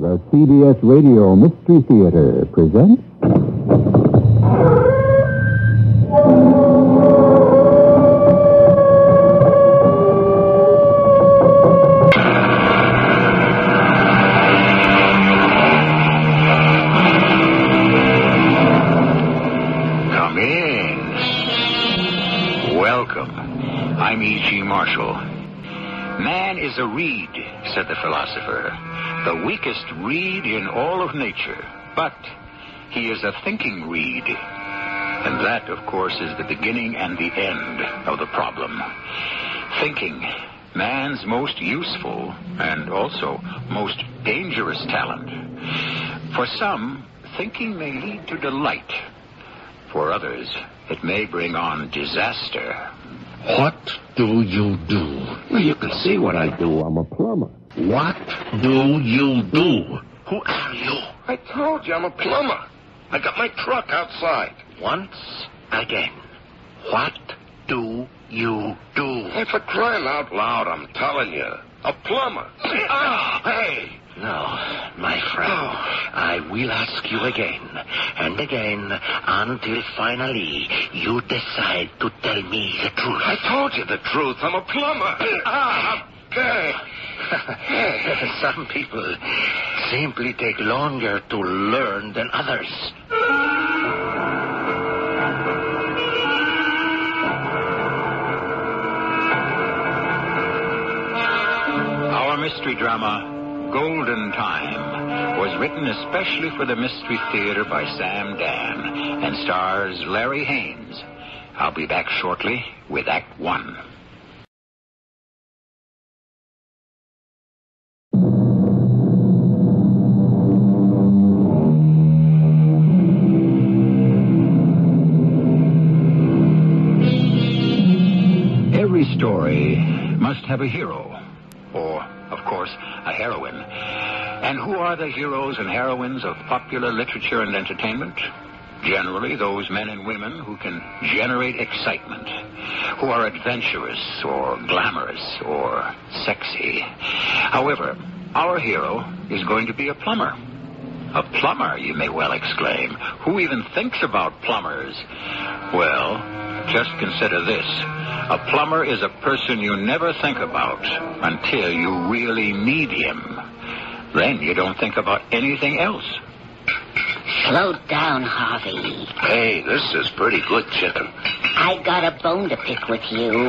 the CBS Radio Mystery Theater presents... Come in. Welcome. I'm E.G. Marshall. Man is a reed, said the philosopher. The weakest reed in all of nature. But he is a thinking reed. And that, of course, is the beginning and the end of the problem. Thinking, man's most useful and also most dangerous talent. For some, thinking may lead to delight. For others, it may bring on disaster. What do you do? Well, you can see what I do. I'm a plumber. What do you do? Who are you? I told you I'm a plumber. I got my truck outside. Once again, what do you do? Hey, for crying out loud, I'm telling you. A plumber. Hey! No, my friend, I will ask you again and again until finally you decide to tell me the truth. I told you the truth. I'm a plumber. Okay. Some people simply take longer to learn than others. Our mystery drama, Golden Time, was written especially for the Mystery Theater by Sam Dan and stars Larry Haynes. I'll be back shortly with Act One. Every story must have a hero, or, of course, a heroine. And who are the heroes and heroines of popular literature and entertainment? Generally, those men and women who can generate excitement, who are adventurous or glamorous or sexy. However, our hero is going to be a plumber. A plumber, you may well exclaim. Who even thinks about plumbers? Well, just consider this. A plumber is a person you never think about until you really need him. Then you don't think about anything else. Slow down, Harvey. Hey, this is pretty good chicken. I got a bone to pick with you.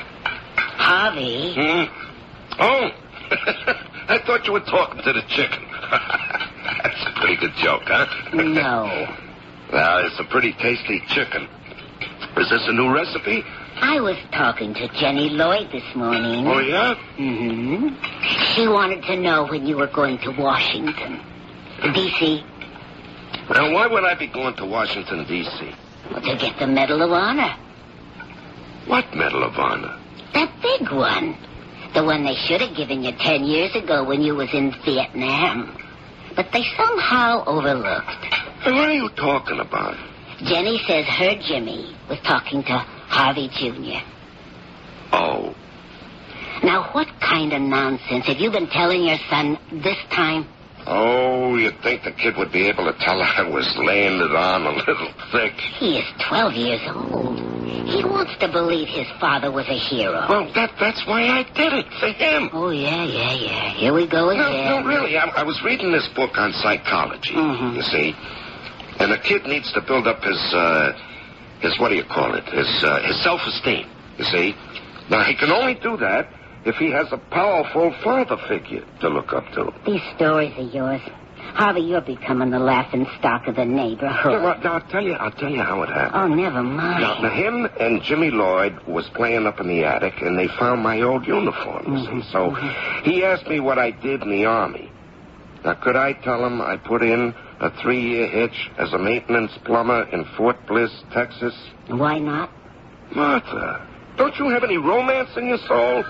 Harvey. Oh, I thought you were talking to the chicken. That's a pretty good joke, huh? No. Well, it's a pretty tasty chicken. Is this a new recipe? I was talking to Jenny Lloyd this morning. Oh, yeah? Mm-hmm. She wanted to know when you were going to Washington. D.C. Well, why would I be going to Washington, D.C.? Well, to get the Medal of Honor. What Medal of Honor? That big one. The one they should have given you 10 years ago when you was in Vietnam. But they somehow overlooked. Hey, what are you talking about? Jenny says her Jimmy was talking to Harvey Jr. Oh. Now, what kind of nonsense have you been telling your son this time? Oh, you'd think the kid would be able to tell I was laying it on a little thick. He is 12 years old. He wants to believe his father was a hero. Well, that's why I did it, for him. Oh, yeah. Here we go again. No, really, I was reading this book on psychology, you see. And a kid needs to build up his what do you call it? His self-esteem, you see. Now, he can only do that if he has a powerful father figure to look up to. These stories are yours. Harvey, you're becoming the laughing stock of the neighborhood. Now, I'll tell you how it happened. Oh, never mind. Now, him and Jimmy Lloyd was playing up in the attic, and they found my old uniform, you see. So he asked me what I did in the Army. Now, could I tell him I put in a 3-year hitch as a maintenance plumber in Fort Bliss, Texas? Why not? Martha, don't you have any romance in your soul?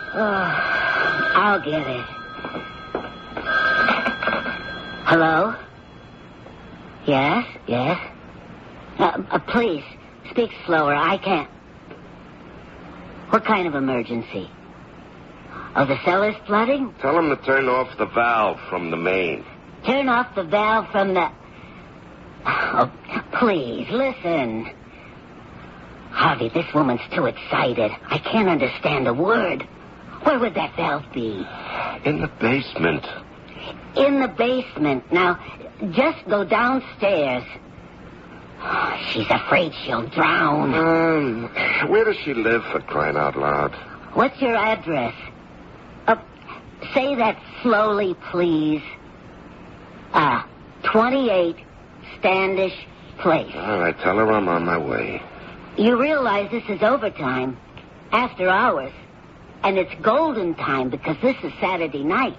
I'll get it. Hello? Yes? Please, speak slower. I can't. What kind of emergency? Oh, the cellar's flooding? Tell him to turn off the valve from the main. Turn off the valve from the... Oh, please, listen. Harvey, this woman's too excited. I can't understand a word. Where would that valve be? In the basement. In the basement. Now, just go downstairs. Oh, she's afraid she'll drown. Where does she live, for crying out loud? What's your address? Say that slowly, please. 28 Standish Place. All right, tell her I'm on my way. You realize this is overtime, after hours, and it's golden time because this is Saturday night.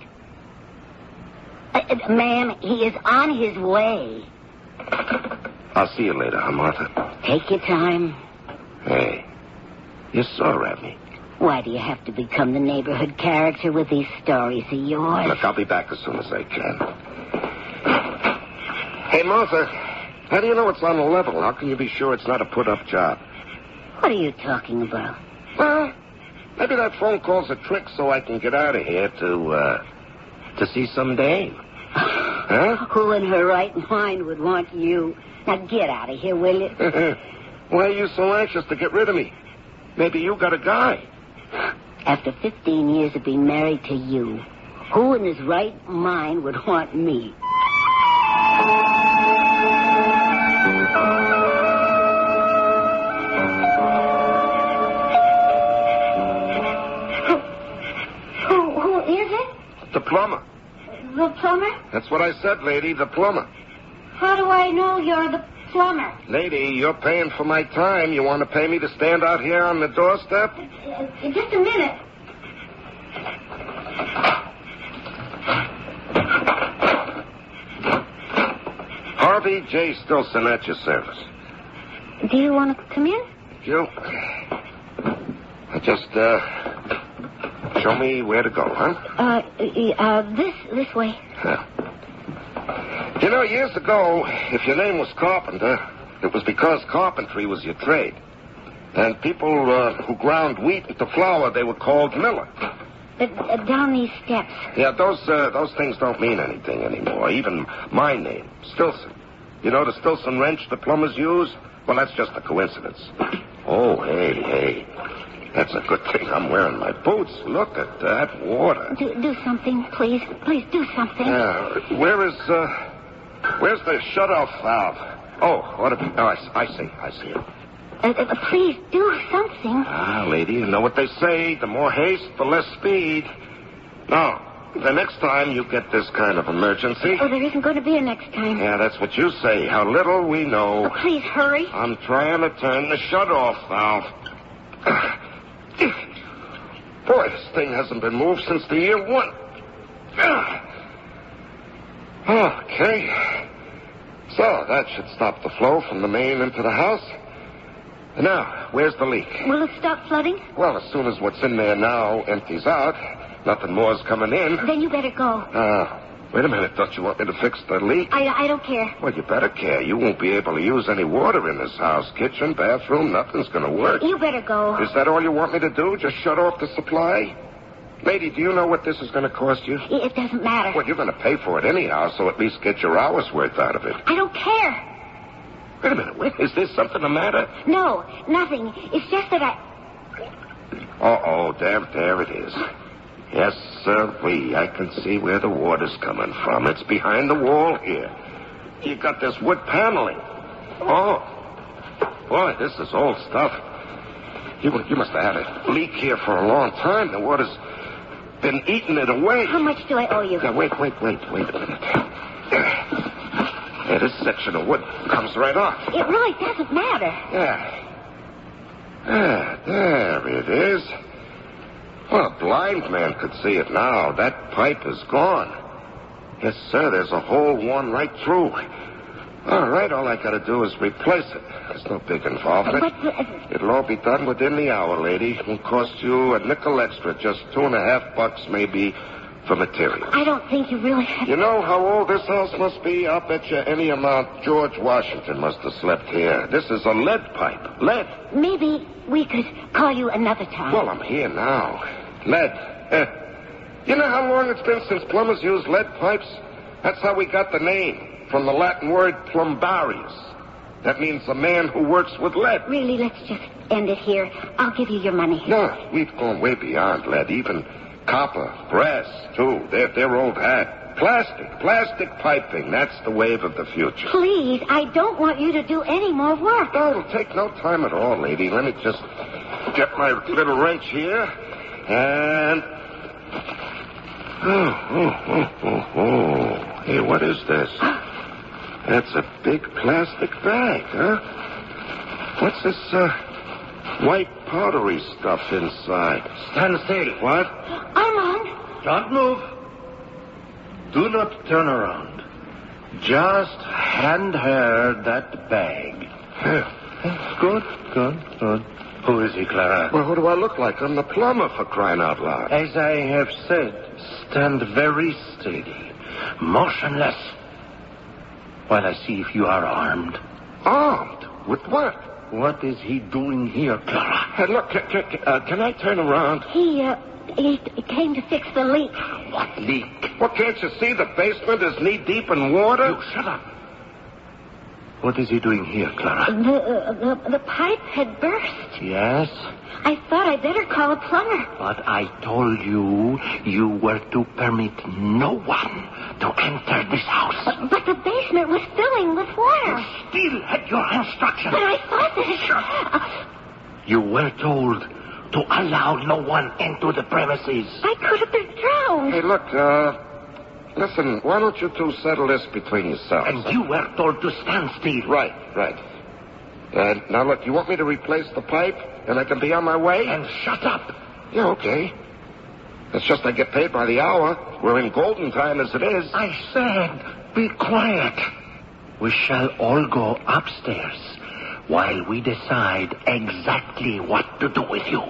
Ma'am, he is on his way. I'll see you later, huh, Martha? Take your time. Hey, you're sore at me. Why do you have to become the neighborhood character with these stories of yours? Look, I'll be back as soon as I can. Hey, Martha, how do you know it's on the level? How can you be sure it's not a put-up job? What are you talking about? Well, maybe that phone call's a trick so I can get out of here to see some dame. Huh? Who in her right mind would want you? Now get out of here, will you? Why are you so anxious to get rid of me? Maybe you got a guy. After 15 years of being married to you, who in his right mind would want me? Who is it? The plumber. The plumber? That's what I said, lady, the plumber. How do I know you're the plumber? Lady, you're paying for my time. You want to pay me to stand out here on the doorstep? Just a minute. Harvey J. Stilson at your service. Do you want to come in? You? Just, show me where to go, huh? This way. Yeah. You know, years ago, if your name was Carpenter, it was because carpentry was your trade. And people who ground wheat into flour, they were called miller. Down these steps. Yeah, those things don't mean anything anymore. Even my name, Stilson. You know the Stilson wrench the plumbers use? Well, that's just a coincidence. Oh, hey. That's a good thing I'm wearing my boots. Look at that water. Do something, please. Please do something. Where's the shut-off valve? I see it. Please do something. Ah, lady, you know what they say. The more haste, the less speed. Now, the next time you get this kind of emergency... Oh, there isn't going to be a next time. Yeah, that's what you say. How little we know. Oh, please, hurry. I'm trying to turn the shut-off valve. Boy, this thing hasn't been moved since the year 1. Okay. So, that should stop the flow from the main into the house. Now, where's the leak? Will it stop flooding? Well, as soon as what's in there now empties out, nothing more's coming in. Then you better go. Wait a minute. Don't you want me to fix the leak? I don't care. Well, you better care. You won't be able to use any water in this house. Kitchen, bathroom, nothing's going to work. You better go. Is that all you want me to do? Just shut off the supply? Lady, do you know what this is going to cost you? It doesn't matter. Well, you're going to pay for it anyhow, so at least get your hour's worth out of it. I don't care. Wait a minute. Is there something the matter? No, nothing. It's just that There it is. Yes, sir, I can see where the water's coming from. It's behind the wall here. You got this wood paneling. Oh, boy, this is old stuff. You must have had a leak here for a long time. The water's been eating it away. How much do I owe you? Now, wait a minute. Yeah, this section of wood comes right off. It really doesn't matter. Yeah. There it is. Well, a blind man could see it now. That pipe is gone. Yes, sir, there's a hole worn right through. All right, all I got to do is replace it. There's no big involvement. It'll all be done within the hour, lady. It won't cost you a nickel extra, just $2.50 maybe for material. I don't think you really have... You know how old this house must be? I'll bet you any amount George Washington must have slept here. This is a lead pipe. Lead. Maybe we could call you another time. Well, I'm here now. Lead. You know how long it's been since plumbers used lead pipes? That's how we got the name, from the Latin word plumbarius. That means a man who works with lead. Really, let's just end it here. I'll give you your money. No, we've gone way beyond lead. Even copper, brass, too. They're old hat. Plastic piping. That's the wave of the future. Please, I don't want you to do any more work. No, it'll take no time at all, lady. Let me just get my little wrench here. And... Oh. Hey, what is this? That's a big plastic bag, huh? What's this, white powdery stuff inside? Stand still. What? Armand! Don't move. Do not turn around. Just hand her that bag. Good. Who is he, Clara? Well, who do I look like? I'm the plumber, for crying out loud. As I have said, stand very steady, motionless, while I see if you are armed. Armed? With what? What is he doing here, Clara? Hey, look, can I turn around? He came to fix the leak. What leak? Well, can't you see the basement is knee-deep in water? You shut up. What is he doing here, Clara? The pipe had burst. Yes? I thought I'd better call a plumber. But I told you, you were to permit no one to enter this house. But the basement was filling with water. You still had your instructions. But I thought that... You were told to allow no one into the premises. I could have been drowned. Hey, look, listen, why don't you two settle this between yourselves? And you were told to stand still. Right. Now, look, you want me to replace the pipe, and I can be on my way? And shut up. Yeah, okay. It's just I get paid by the hour. We're in golden time as it is. I said, be quiet. We shall all go upstairs while we decide exactly what to do with you.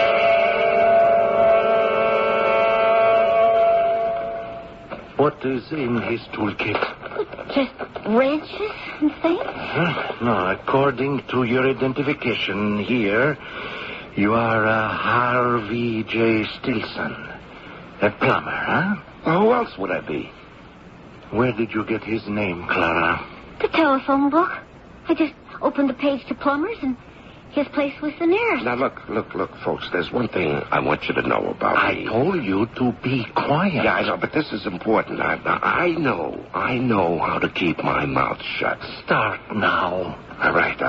What is in his toolkit? Just wrenches and things? No, according to your identification here, you are Harvey J. Stilson, a plumber, huh? Well, who else would I be? Where did you get his name, Clara? The telephone book. I just opened the page to plumbers, and his place was the nearest. Now, look, folks, there's one thing I want you to know about me. I told you to be quiet. Yeah, I know, but this is important. I know how to keep my mouth shut. Start now. All right,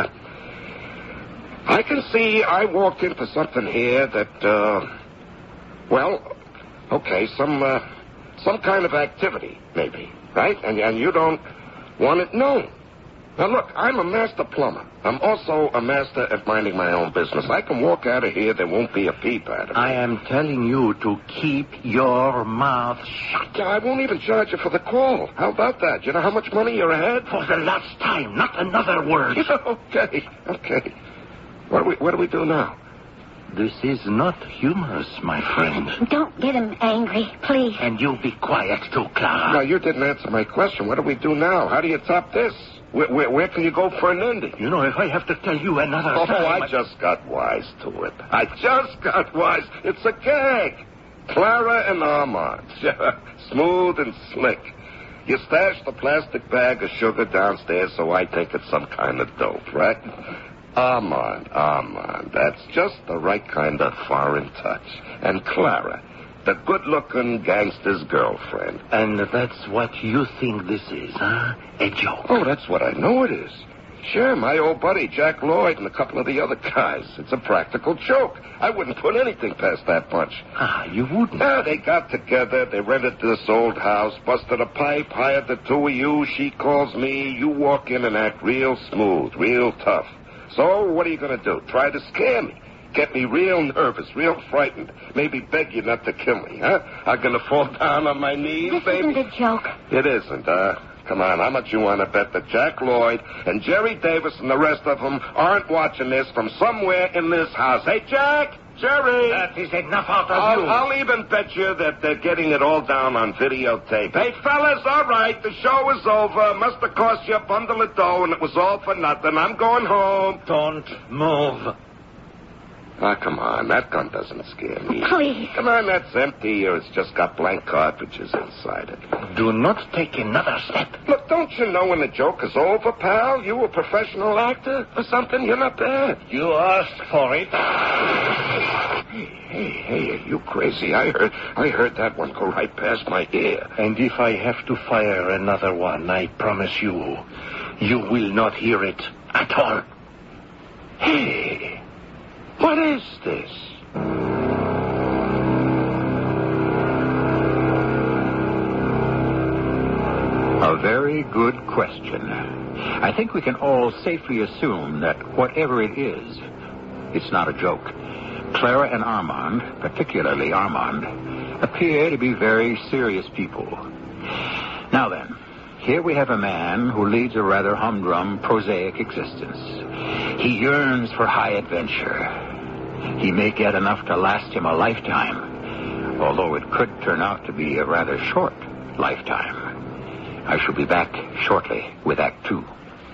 I can see I walked into something here that, some kind of activity, maybe, right? And you don't want it known. Now, look, I'm a master plumber. I'm also a master at minding my own business. I can walk out of here, there won't be a peep out of me. I am telling you to keep your mouth shut. Yeah, I won't even charge you for the call. How about that? You know how much money you're ahead? For the last time, not another word. Okay. What do we do now? This is not humorous, my friend. Don't get him angry, please. And you be quiet too, Clara. No, you didn't answer my question. What do we do now? How do you top this? Where can you go for an ending? You know, if I have to tell you another time... I just got wise to it. It's a gag. Clara and Armand. Smooth and slick. You stash the plastic bag of sugar downstairs, so I think it's some kind of dope, right? Armand. That's just the right kind of foreign touch. And Clara, the good-looking gangster's girlfriend. And that's what you think this is, huh? A joke? Oh, that's what I know it is. Sure, my old buddy, Jack Lloyd, and a couple of the other guys. It's a practical joke. I wouldn't put anything past that bunch. You wouldn't? Yeah, they got together, they rented this old house, busted a pipe, hired the two of you, she calls me, you walk in and act real smooth, real tough. So, what are you going to do? Try to scare me? Get me real nervous, real frightened. Maybe beg you not to kill me, huh? I'm going to fall down on my knees, baby? This isn't a joke. It isn't, Come on, how much you want to bet that Jack Lloyd and Jerry Davis and the rest of them aren't watching this from somewhere in this house? Hey, Jack! Jerry! That is enough out of you. I'll even bet you that they're getting it all down on videotape. Hey, fellas, all right, the show is over. Must have cost you a bundle of dough, and it was all for nothing. I'm going home. Don't move. Ah, come on. That gun doesn't scare me. Please. Come on, that's empty, or it's just got blank cartridges inside it. Do not take another step. Look, don't you know when the joke is over, pal? You a professional actor or something? You're not bad. You asked for it. Hey, are you crazy? I heard that one go right past my ear. And if I have to fire another one, I promise you, you will not hear it at all. Hey, what is this? A very good question. I think we can all safely assume that whatever it is, it's not a joke. Clara and Armand, particularly Armand, appear to be very serious people. Now then, here we have a man who leads a rather humdrum, prosaic existence. He yearns for high adventure. He may get enough to last him a lifetime, although it could turn out to be a rather short lifetime. I shall be back shortly with Act 2.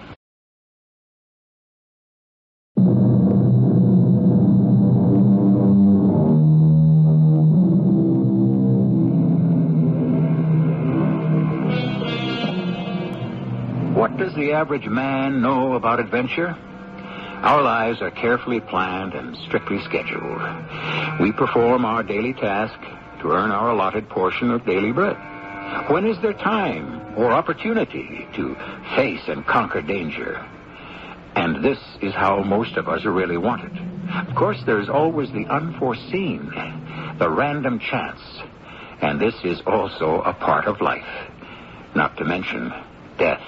What does the average man know about adventure? Our lives are carefully planned and strictly scheduled. We perform our daily task to earn our allotted portion of daily bread. When is there time or opportunity to face and conquer danger? And this is how most of us are really wanted. Of course, there's always the unforeseen, the random chance. And this is also a part of life, not to mention death.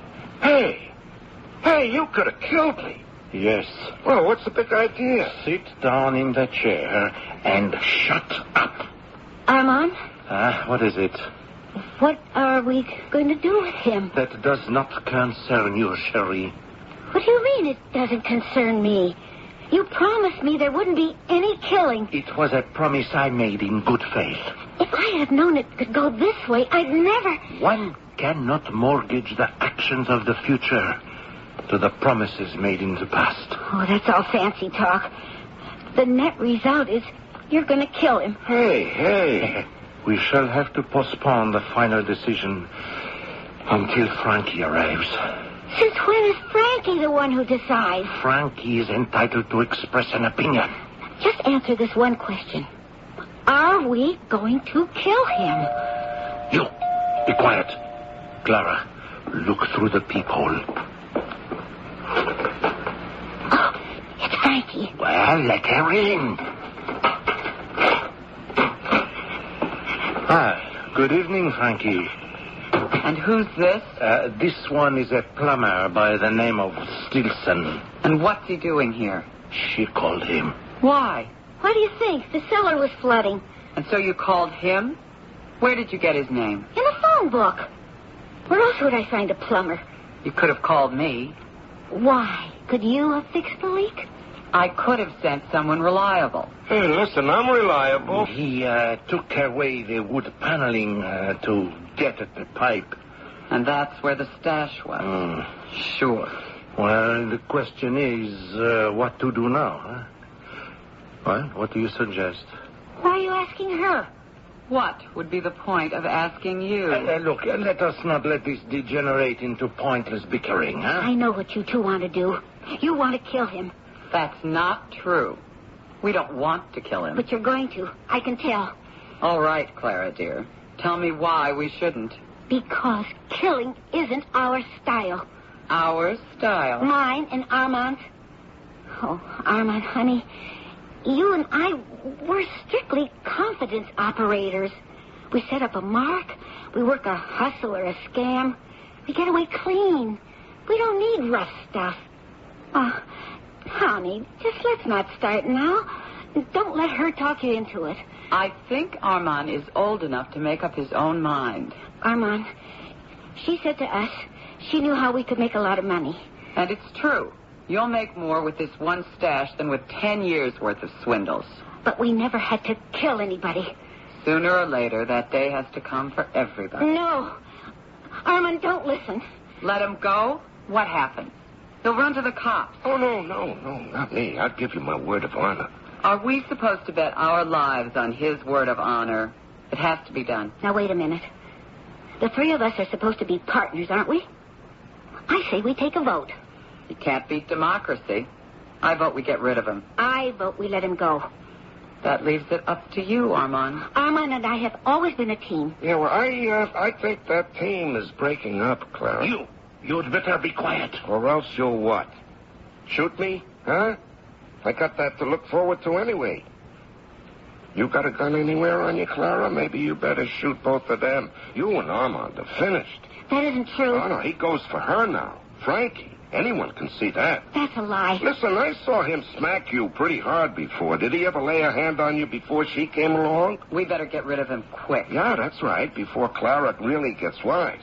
Hey, you could have killed me. Yes. Well, what's the big idea? Sit down in the chair and shut up. Armand, What is it? what are we going to do with him? That does not concern you, Cherie. What do you mean it doesn't concern me? You promised me there wouldn't be any killing. It was a promise I made in good faith. If I had known it could go this way, I'd never... One cannot mortgage the actions of the future to the promises made in the past. Oh, that's all fancy talk. The net result is you're going to kill him. Hey. We shall have to postpone the final decision until Frankie arrives. Since when is Frankie the one who decides? Frankie is entitled to express an opinion. Just answer this one question. Are we going to kill him? You, be quiet. Clara, look through the peephole. Oh, it's Frankie. Well, let her in. Good evening, Frankie. And who's this? This one is a plumber by the name of Stilson. And what's he doing here? She called him. Why? What do you think? The cellar was flooding. And so you called him? Where did you get his name? In the phone book. Where else would I find a plumber? You could have called me. Why? Could you have fixed the leak? I could have sent someone reliable. Hey, listen, I'm reliable. He took away the wood paneling to get at the pipe. And that's where the stash was. Sure. Well, the question is what to do now, huh? Well, what do you suggest? Why are you asking her? What would be the point of asking you? Look, let us not let this degenerate into pointless bickering, huh? I know what you two want to do. You want to kill him. That's not true. We don't want to kill him. But you're going to. I can tell. All right, Clara, dear. Tell me why we shouldn't. Because killing isn't our style. Our style. Mine and Armand's. Oh, Armand, honey, you and I, we're strictly confidence operators. We set up a mark. We work a hustle or a scam. We get away clean. We don't need rough stuff. Oh, honey, just let's not start now. Don't let her talk you into it. I think Armand is old enough to make up his own mind. Armand, she said to us she knew how we could make a lot of money. And it's true. You'll make more with this one stash than with 10 years' worth of swindles. But we never had to kill anybody. Sooner or later, that day has to come for everybody. No. Armand, don't listen. Let him go? What happens? He'll run to the cops. Oh, no, not me. I'll give you my word of honor. Are we supposed to bet our lives on his word of honor? It has to be done. Now, wait a minute. The three of us are supposed to be partners, aren't we? I say we take a vote. You can't beat democracy. I vote we get rid of him. I vote we let him go. That leaves it up to you, Armand. Armand and I have always been a team. Yeah, well, I think that team is breaking up, Clara. You'd better be quiet. Or else you'll what? Shoot me? Huh? I got that to look forward to anyway. You got a gun anywhere on you, Clara? Maybe you better shoot both of them. You and Armand are finished. That isn't true. Oh, no, he goes for her now. Frankie. Anyone can see that. That's a lie. Listen, I saw him smack you pretty hard before. Did he ever lay a hand on you before she came along? We better get rid of him quick. Yeah, that's right, before Clara really gets wise.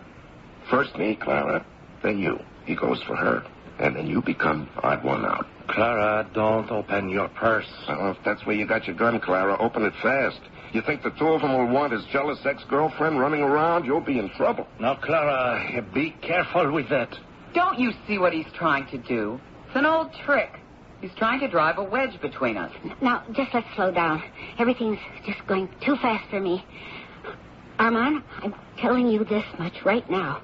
First me, Clara, then you. He goes for her, and then you become odd one out. Clara, don't open your purse. Well, if that's where you got your gun, Clara, open it fast. You think the two of them will want his jealous ex-girlfriend running around? You'll be in trouble. Now, Clara, be careful with that. Don't you see what he's trying to do? It's an old trick. He's trying to drive a wedge between us. Now, just let's slow down. Everything's just going too fast for me. Armand, I'm telling you this much right now.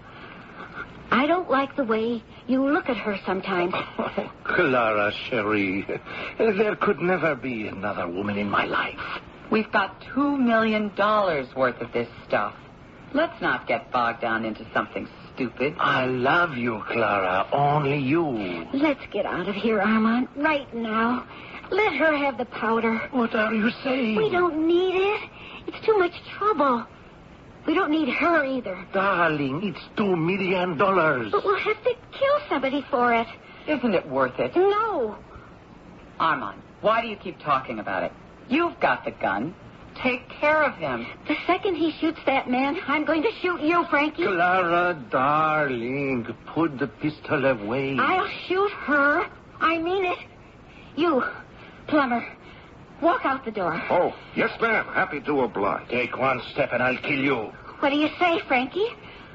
I don't like the way you look at her sometimes. Oh, Clara, Cherie, there could never be another woman in my life. We've got $2 million worth of this stuff. Let's not get bogged down into something stupid. I love you, Clara. Only you. Let's get out of here, Armand, right now. Let her have the powder. What are you saying? We don't need it. It's too much trouble. We don't need her either. Darling, it's $2 million. But we'll have to kill somebody for it. Isn't it worth it? No. Armand, why do you keep talking about it? You've got the gun. Take care of him. The second he shoots that man, I'm going to shoot you, Frankie. Clara, darling, put the pistol away. I'll shoot her. I mean it. You, plumber, walk out the door. Oh, yes, ma'am. Happy to oblige. Take one step and I'll kill you. What do you say, Frankie?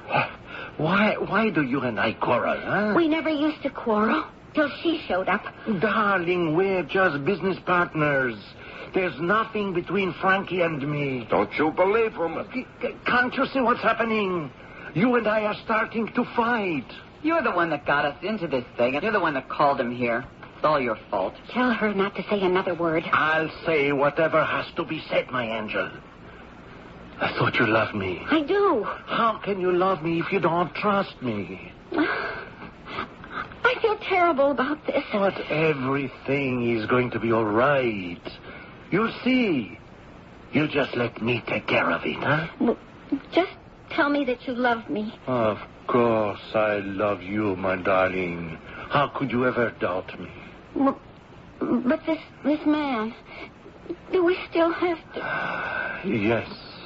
Why do you and I quarrel, huh? We never used to quarrel till she showed up. Darling, we're just business partners. There's nothing between Frankie and me. Don't you believe him? Can't you see what's happening? You and I are starting to fight. You're the one that got us into this thing, and you're the one that called him here. It's all your fault. Tell her not to say another word. I'll say whatever has to be said, my angel. I thought you loved me. I do. How can you love me if you don't trust me? I feel terrible about this. But everything is going to be all right. You'll see. You just let me take care of it, huh? Well, just tell me that you love me. Of course I love you, my darling. How could you ever doubt me? Well, but this man, do we still have to... Yes.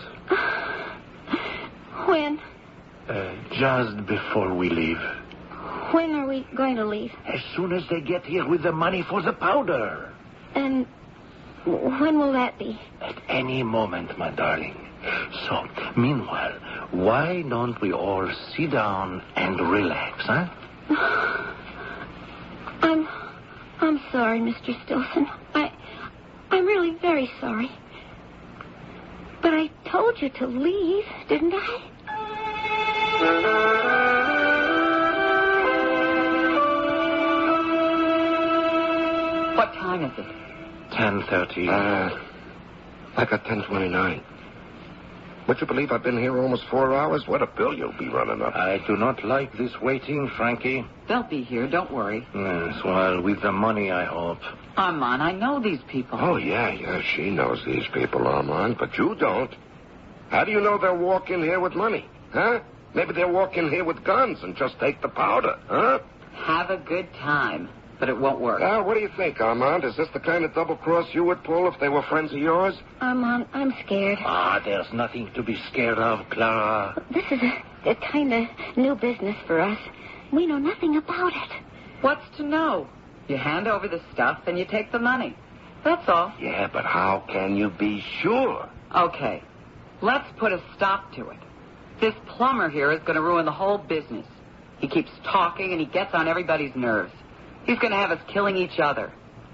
When? Just before we leave. When are we going to leave? As soon as they get here with the money for the powder. And when will that be? At any moment, my darling. So, meanwhile, why don't we all sit down and relax, huh? I'm sorry, Mr. Stilson. I'm really very sorry. But I told you to leave, didn't I? What time is it? 10:30. I got 10:29. Would you believe I've been here almost 4 hours? What a bill you'll be running up. I do not like this waiting, Frankie. They'll be here, don't worry. Yes, well, with the money, I hope. Armand, I know these people. Oh, yeah, she knows these people, Armand, but you don't. How do you know they'll walk in here with money, huh? Maybe they'll walk in here with guns and just take the powder, huh? Have a good time, but it won't work. What do you think, Armand? Is this the kind of double cross you would pull if they were friends of yours? Armand, I'm scared. There's nothing to be scared of, Clara. This is a kind of new business for us. We know nothing about it. What's to know? You hand over the stuff and you take the money. That's all. Yeah, but how can you be sure? Okay, let's put a stop to it. This plumber here is going to ruin the whole business. He keeps talking and he gets on everybody's nerves. He's going to have us killing each other.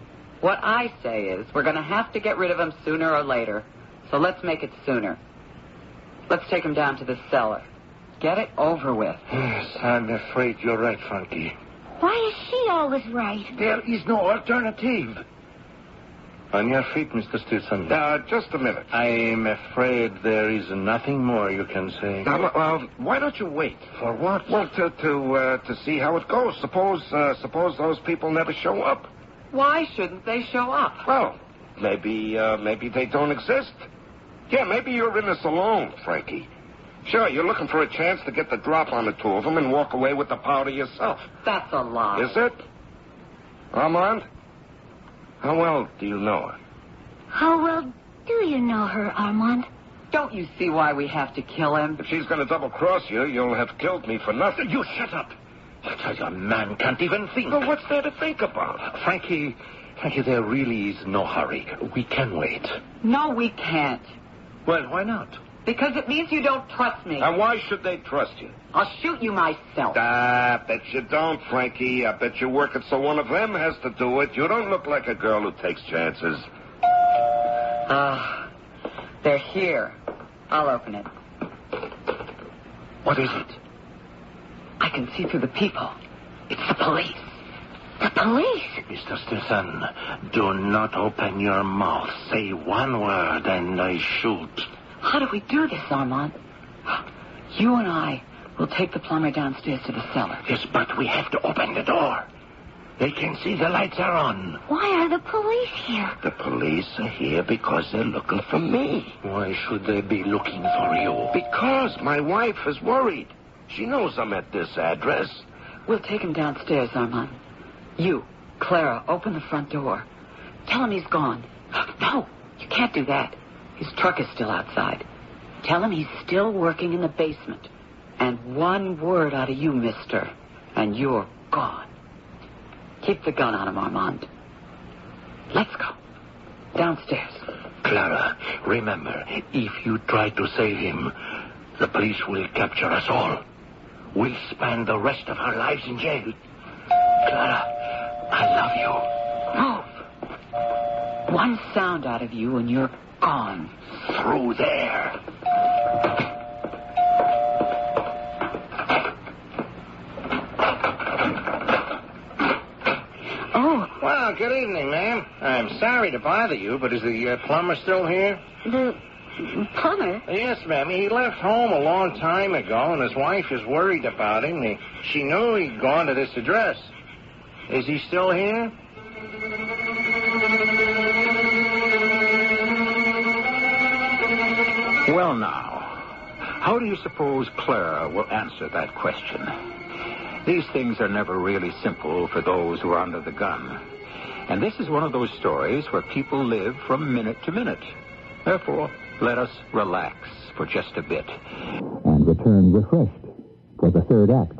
What I say is we're going to have to get rid of him sooner or later. So let's make it sooner. Let's take him down to the cellar. Get it over with. Yes, I'm afraid you're right, Frankie. Why is she always right? There is no alternative. On your feet, Mr. Stilson. Just a minute. I'm afraid there is nothing more you can say. Now, why don't you wait? For what? Well, to see how it goes. Suppose those people never show up. Why shouldn't they show up? Well, maybe they don't exist. Yeah, maybe you're in this alone, Frankie. Sure, you're looking for a chance to get the drop on the two of them and walk away with the powder yourself. That's a lie. Is it? Armand? How well do you know her? How well do you know her, Armand? Don't you see why we have to kill him? If she's going to double-cross you, you'll have killed me for nothing. You shut up. I tell you, a man can't even think. Well, what's there to think about? Frankie, there really is no hurry. We can wait. No, we can't. Well, why not? Because it means you don't trust me. And why should they trust you? I'll shoot you myself. I bet you don't, Frankie. I bet you work it so one of them has to do it. You don't look like a girl who takes chances. They're here. I'll open it. What is it? I can see through the people. It's the police. The police? Mr. Stilson, do not open your mouth. Say one word and I shoot. How do we do this, Armand? You and I will take the plumber downstairs to the cellar. Yes, but we have to open the door. They can see the lights are on. Why are the police here? The police are here because they're looking for me. Why should they be looking for you? Because my wife is worried. She knows I'm at this address. We'll take him downstairs, Armand. You, Clara, open the front door. Tell him he's gone. No, you can't do that. His truck is still outside. Tell him he's still working in the basement. And one word out of you, mister, and you're gone. Keep the gun on him, Armand. Let's go. Downstairs. Clara, remember, if you try to save him, the police will capture us all. We'll spend the rest of our lives in jail. Clara, I love Move. One sound out of you and you're gone. you. Through there. Oh, Well, good evening, ma'am. I'm sorry to bother you, but is the plumber still here? the plumber? Yes, ma'am. He left home a long time ago, and his wife is worried about him. She knew he'd gone to this address. Is he still here? Well, now, how do you suppose Clara will answer that question? These things are never really simple for those who are under the gun. And this is one of those stories where people live from minute to minute. Therefore, let us relax for just a bit. And return refreshed for the third act.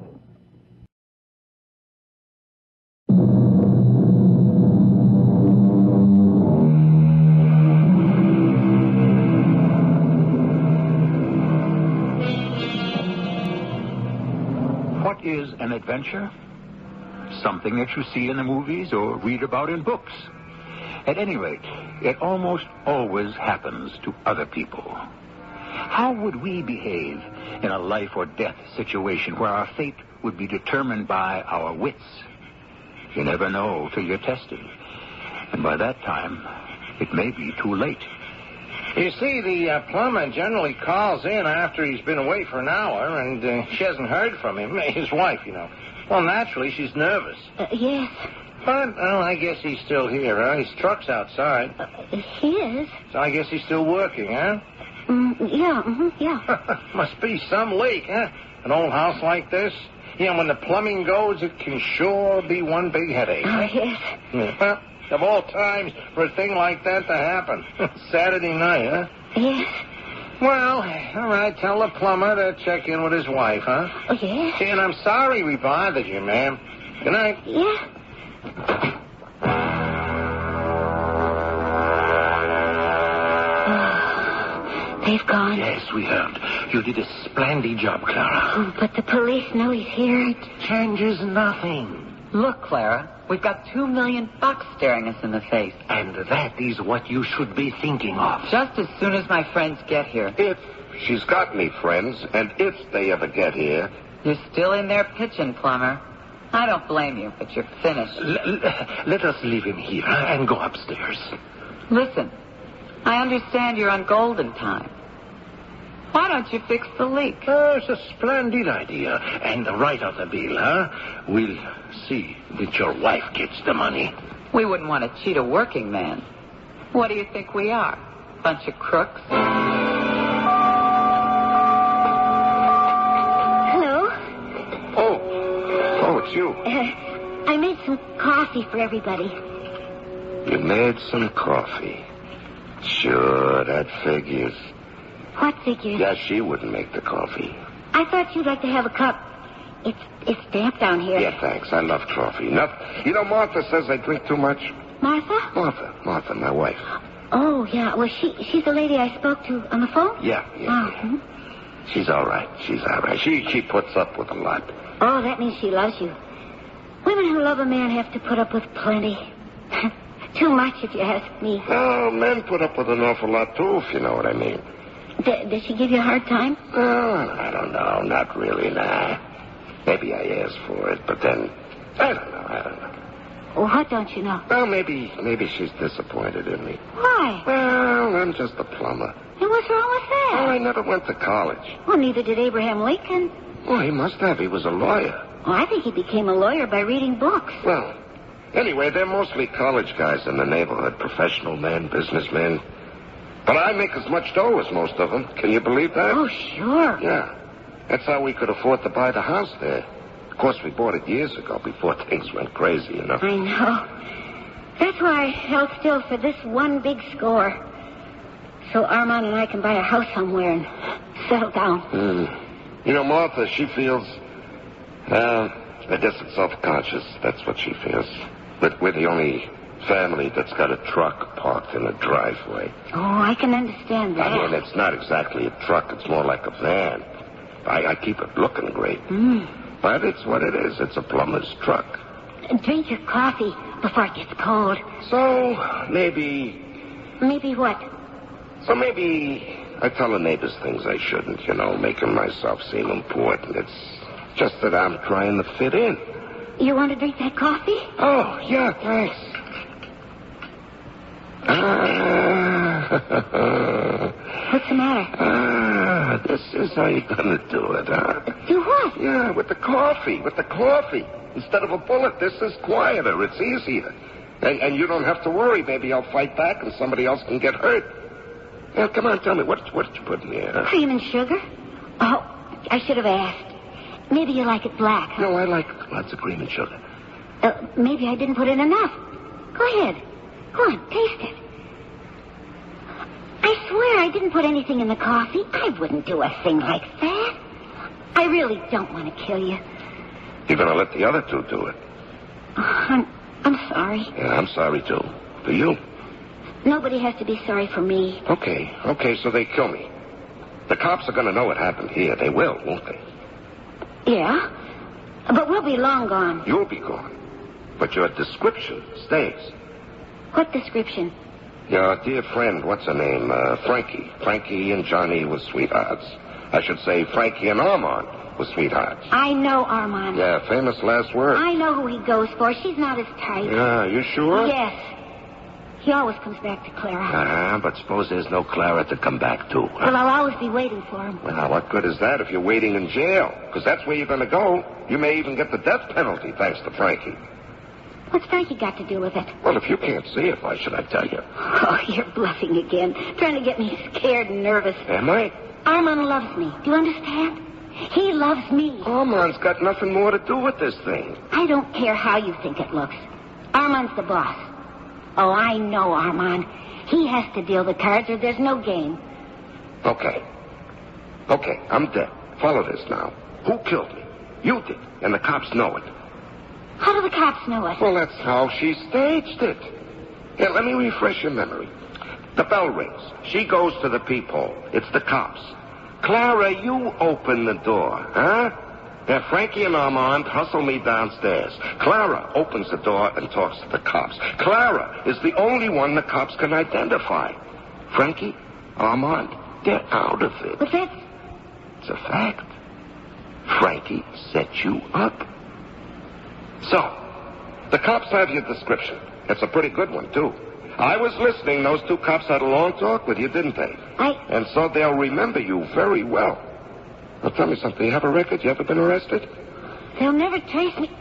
What is an adventure? Something that you see in the movies or read about in books. At any rate, it almost always happens to other people. How would we behave in a life or death situation where our fate would be determined by our wits? You never know till you're tested. And by that time, it may be too late. You see, the plumber generally calls in after he's been away for an hour, and she hasn't heard from him. His wife, you know. Well, naturally, she's nervous. Yes. But, well, I guess he's still here, huh? His truck's outside. He is. So I guess he's still working, huh? Yeah. Must be some leak, huh? An old house like this. You know, when the plumbing goes, it can sure be one big headache. Yes. Yeah. Well, of all times for a thing like that to happen. Saturday night, huh? Yes. Well, all right, tell the plumber to check in with his wife, huh? Oh, yes. And I'm sorry we bothered you, ma'am. Good night. Yeah. They've gone. Yes, we heard. You did a splendid job, Clara. Oh, but the police know he's here. Changes nothing. Look, Clara, We've got $2 million staring us in the face. And that is what you should be thinking of. Just as soon as my friends get here. If she's got any friends, and if they ever get here... You're still in there pitching, Plumber. I don't blame you, but you're finished. Let us leave him here and go upstairs. Listen, I understand you're on golden time. Why don't you fix the leak? It's a splendid idea. And write out the bill, huh? We'll see that your wife gets the money. We wouldn't want to cheat a working man. What do you think we are? Bunch of crooks? Hello? Oh, it's you. I made some coffee for everybody. You made some coffee. Sure, that figures. What figures? Yeah, she wouldn't make the coffee. I thought you'd like to have a cup. It's damp down here. Yeah, thanks. I love coffee. You know, Martha says I drink too much. Martha? Martha, my wife. Oh, yeah. Well, she's the lady I spoke to on the phone? Yeah. Oh. She's all right. She puts up with a lot. Oh, that means she loves you. Women who love a man have to put up with plenty. Too much, if you ask me. Oh, men put up with an awful lot, too, if you know what I mean. Did she give you a hard time? Oh, I don't know. Not really, nah. Maybe I asked for it, but then... I don't know. Well, what don't you know? Well, maybe she's disappointed in me. Why? Well, I'm just a plumber. And what's wrong with that? Well, I never went to college. Well, neither did Abraham Lincoln. Well, he must have. He was a lawyer. Well, I think he became a lawyer by reading books. Well, anyway, they're mostly college guys in the neighborhood. Professional men, businessmen. But I make as much dough as most of them. Can you believe that? Oh, sure. Yeah. That's how we could afford to buy the house there. Of course, we bought it years ago before things went crazy, you know. I know. That's why I held still for this one big score. So Armand and I can buy a house somewhere and settle down. You know, Martha, she feels... I guess it's self-conscious. That's what she feels. But we're the only family that's got a truck parked in a driveway. Oh, I can understand that. I mean, it's not exactly a truck. It's more like a van. I keep it looking great. But it's what it is. It's a plumber's truck. Drink your coffee before it gets cold. So, maybe... Maybe what? So maybe I tell the neighbors things I shouldn't, you know, making myself seem important. It's just that I'm trying to fit in. You want to drink that coffee? Oh, yeah, thanks. What's the matter? This is how you're going to do it, huh? Do what? Yeah, with the coffee. Instead of a bullet, this is quieter. It's easier. And you don't have to worry. Maybe I'll fight back and somebody else can get hurt. Now, come on, tell me, what did you put in here? Huh? Cream and sugar? Oh, I should have asked. Maybe you like it black, huh? No, I like lots of cream and sugar. Maybe I didn't put in enough. Go ahead. Go on, taste it. I swear I didn't put anything in the coffee. I wouldn't do a thing like that. I really don't want to kill you. You're going to let the other two do it. I'm sorry. Yeah, I'm sorry, too. For you. Nobody has to be sorry for me. Okay, so they kill me. The cops are going to know what happened here. They will, won't they? Yeah, but we'll be long gone. You'll be gone. But your description stays. What description? Your dear friend, what's her name? Frankie. Frankie and Johnny were sweethearts. I should say Frankie and Armand were sweethearts. I know Armand. Yeah, famous last word. I know who he goes for. She's not his type. Yeah, you sure? Yes. He always comes back to Clara. But suppose there's no Clara to come back to. Well, I'll always be waiting for him. Well, what good is that if you're waiting in jail? Because that's where you're going to go. You may even get the death penalty thanks to Frankie. What's Frankie got to do with it? Well, if you can't see it, why should I tell you? Oh, you're bluffing again. Trying to get me scared and nervous. Am I? Armand loves me. Do you understand? He loves me. Armand's got nothing more to do with this thing. I don't care how you think it looks. Armand's the boss. Oh, I know Armand. He has to deal the cards or there's no game. Okay, I'm dead. Follow this now. Who killed me? You did, and the cops know it. How do the cops know it? Well, that's how she staged it. Here, let me refresh your memory. The bell rings. She goes to the peephole. It's the cops. Clara, you open the door, huh? Then Frankie and Armand hustle me downstairs. Clara opens the door and talks to the cops. Clara is the only one the cops can identify. Frankie, Armand, they're out of it. But that's... It's a fact. Frankie set you up. So, the cops have your description. It's a pretty good one, too. I was listening. Those two cops had a long talk with you, didn't they? And so they'll remember you very well. Now, tell me something. You have a record? You ever been arrested? They'll never trace me.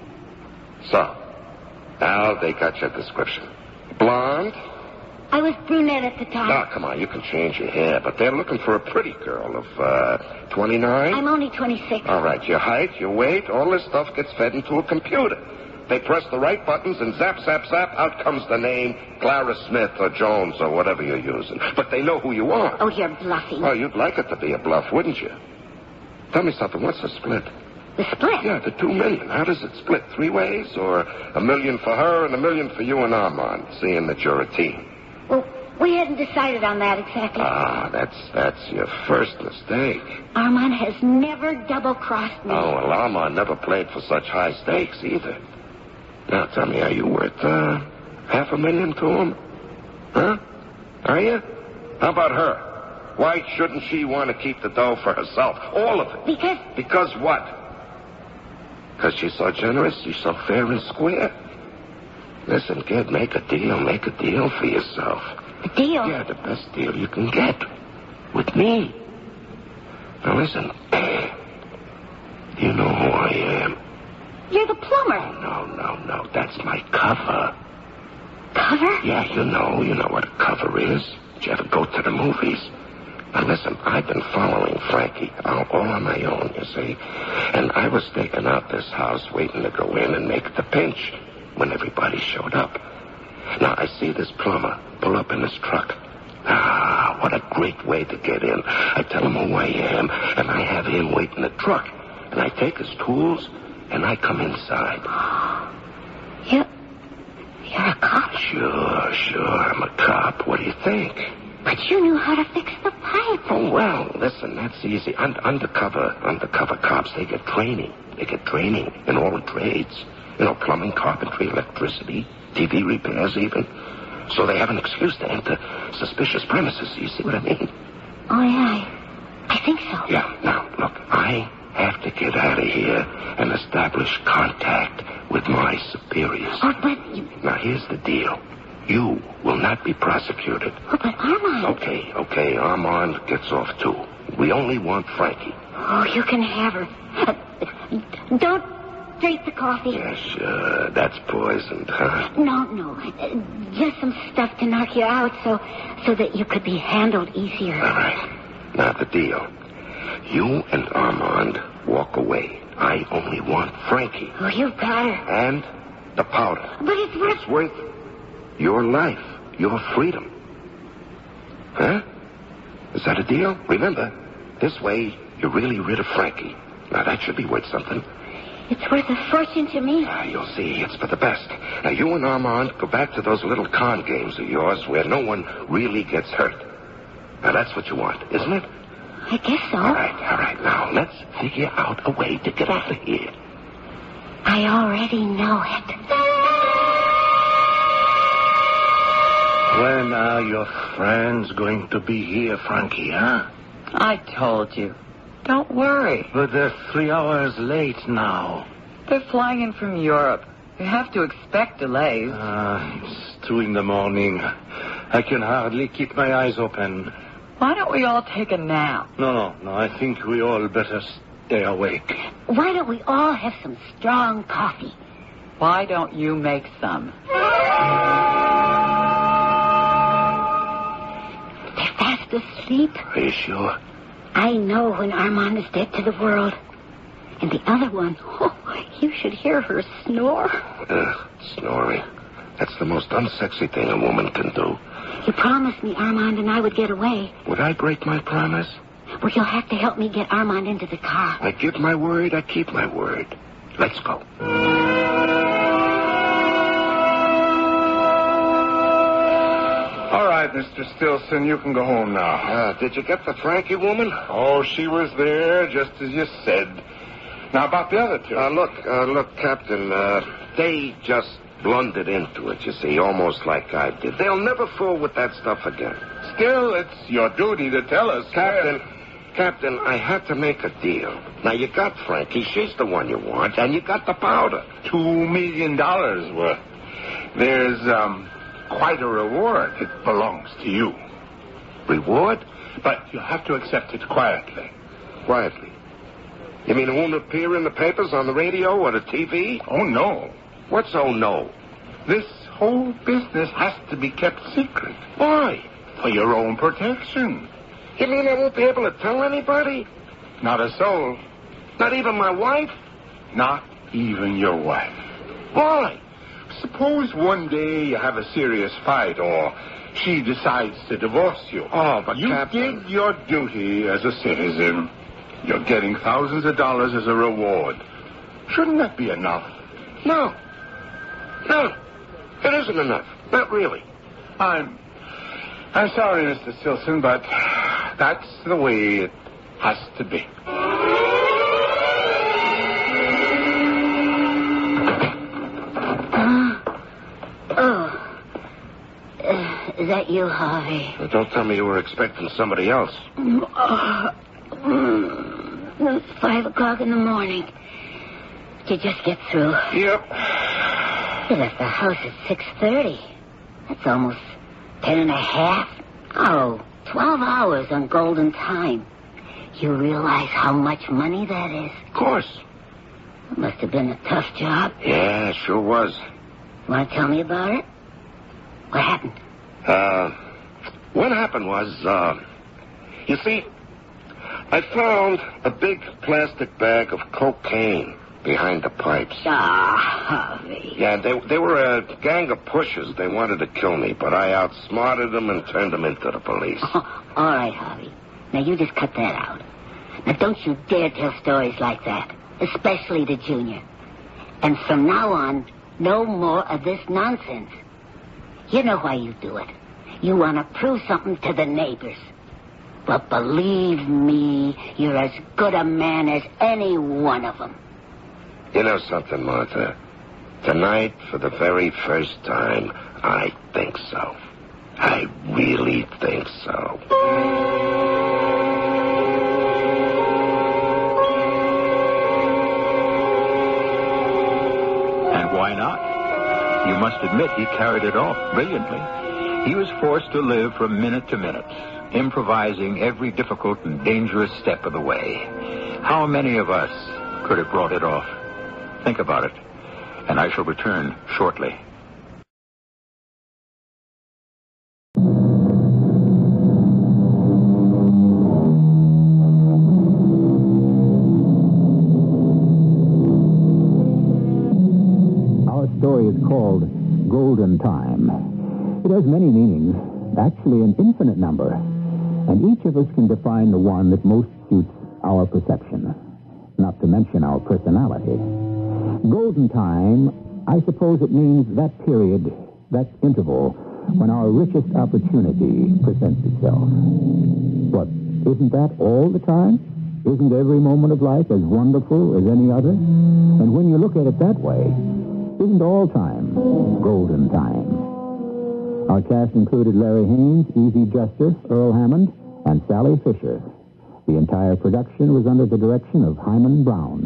So, now they got your description. Blonde? I was brunette at the time. Ah, come on. You can change your hair. But they're looking for a pretty girl of, 29? I'm only 26. All right. Your height, your weight, all this stuff gets fed into a computer. They press the right buttons and zap, zap, zap, out comes the name Clara Smith or Jones or whatever you're using. But they know who you are. Oh, you're bluffing. Oh, you'd like it to be a bluff, wouldn't you? Tell me something. What's the split? The split? Yeah, the $2 million. How does it split? 3 ways? Or $1 million for her and $1 million for you and Armand, seeing that you're a team? Well, we hadn't decided on that exactly. Ah, that's your first mistake. Armand has never double-crossed me. Oh, well, Armand never played for such high stakes either. Now, tell me, are you worth, $500,000 to him? Huh? Are you? How about her? Why shouldn't she want to keep the dough for herself? All of it. Because... Because what? Because she's so generous? She's so fair and square? Listen, kid, make a deal for yourself. A deal? Yeah, the best deal you can get. With me. Now, listen. You know who I am. You're the plumber. No. That's my cover. Cover? Yeah, you know what a cover is. Did you ever go to the movies? Now, listen, I've been following Frankie all on my own, you see. And I was staking out this house, waiting to go in and make the pinch when everybody showed up. Now, I see this plumber pull up in his truck. Ah, what a great way to get in. I tell him who I am, and I have him wait in the truck. And I take his tools, and I come inside. You're a cop? Sure, I'm a cop. What do you think? But you knew how to fix the pipe. Oh, well, listen, that's easy. Undercover cops, they get training. They get training in all the trades. You know, plumbing, carpentry, electricity, TV repairs even. So they have an excuse to enter suspicious premises. You see what I mean? Oh, yeah, I think so. Yeah, now, look, I have to get out of here and establish contact with my superiors. Oh, but... Now, here's the deal. You will not be prosecuted. Oh, but Armand... Okay, Armand gets off, too. We only want Frankie. Oh, you can have her. Don't drink the coffee. Yeah, sure. That's poisoned, huh? No. Just some stuff to knock you out so that you could be handled easier. All right. Now, the deal. You and Armand walk away. I only want Frankie. Oh, you got her. And the powder. But it's worth... It's worth your life, your freedom. Huh? Is that a deal? Remember, this way you're really rid of Frankie. Now, that should be worth something. It's worth a fortune to me. You'll see. It's for the best. Now, you and Armand go back to those little con games of yours where no one really gets hurt. Now, that's what you want, isn't it? I guess so. All right. Now, let's figure out a way to get out of here. I already know it. When are your friends going to be here, Frankie, huh? I told you. Don't worry. But they're 3 hours late now. They're flying in from Europe. You have to expect delays. It's 2 a.m. I can hardly keep my eyes open. Why don't we all take a nap? No. I think we all better stay awake. Why don't we all have some strong coffee? Why don't you make some? They're fast asleep. Are you sure? I know when Armand is dead to the world. And the other one, you should hear her snore. Snoring. That's the most unsexy thing a woman can do. You promised me Armand and I would get away. Would I break my promise? Well, you'll have to help me get Armand into the car. I give my word, I keep my word. Let's go. All right, Mr. Stilson, you can go home now. Did you get the Frankie woman? Oh, she was there, just as you said. Now, about the other two. Look, Captain, they just blundered into it, you see, almost like I did. They'll never fool with that stuff again. Still, it's your duty to tell us. Captain, I had to make a deal. Now, you got Frankie. She's the one you want, and you got the powder. $2 million worth. There's, quite a reward. It belongs to you. Reward? But you have to accept it quietly. Quietly? You mean it won't appear in the papers, on the radio, or the TV? Oh, no. What's oh, no? This whole business has to be kept secret. Why? For your own protection. You mean I won't be able to tell anybody? Not a soul. Not even my wife? Not even your wife. Why? Suppose one day you have a serious fight, or she decides to divorce you. Oh, but you Captain... did your duty as a citizen. You're getting thousands of dollars as a reward. Shouldn't that be enough? No, it isn't enough. Not really. I'm sorry, Mr. Stilson, but that's the way it has to be. Is that you, Harvey? Well, don't tell me you were expecting somebody else. It's 5 o'clock in the morning. Did you just get through? Yep. You left the house at 6:30. That's almost 10 and a half. Oh, 12 hours on golden time. You realize how much money that is? Of course. It must have been a tough job. Yeah, sure was. Want to tell me about it? What happened? What happened was, you see, I found a big plastic bag of cocaine behind the pipes. Harvey. Yeah, they were a gang of pushers. They wanted to kill me, but I outsmarted them and turned them into the police. All right, Harvey. Now, you just cut that out. Now, don't you dare tell stories like that, especially to Junior. And from now on, no more of this nonsense. You know why you do it. You want to prove something to the neighbors. But believe me, you're as good a man as any one of them. You know something, Martha? Tonight, for the very first time, I think so. I really think so. And why not? You must admit he carried it off brilliantly. He was forced to live from minute to minute, improvising every difficult and dangerous step of the way. How many of us could have brought it off? Think about it, and I shall return shortly. Our story is called Golden Time. It has many meanings, actually an infinite number, and each of us can define the one that most suits our perception, not to mention our personality. Golden time, I suppose it means that period, that interval, when our richest opportunity presents itself. But isn't that all the time? Isn't every moment of life as wonderful as any other? And when you look at it that way, isn't all time golden time? Our cast included Larry Haynes, Easy Jester, Earl Hammond, and Sally Fisher. The entire production was under the direction of Hyman Brown.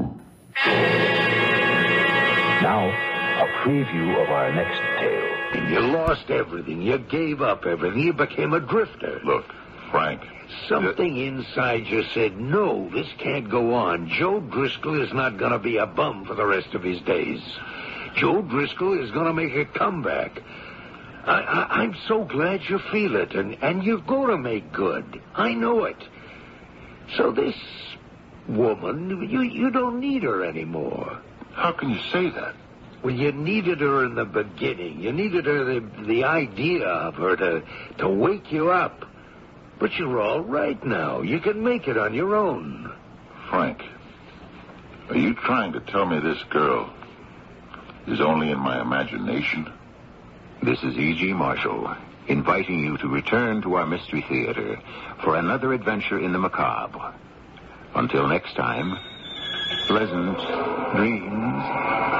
Now, a preview of our next tale. You lost everything. You gave up everything. You became a drifter. Look, Frank. Something inside you said, no, this can't go on. Joe Driscoll is not going to be a bum for the rest of his days. Joe Driscoll is going to make a comeback. I'm so glad you feel it, and you're going to make good. I know it. So this woman, you don't need her anymore. How can you say that? Well, you needed her in the beginning. You needed her, the idea of her to wake you up. But you're all right now. You can make it on your own. Frank, are you trying to tell me this girl is only in my imagination? This is E.G. Marshall, inviting you to return to our Mystery Theater for another adventure in the macabre. Until next time, pleasant dreams.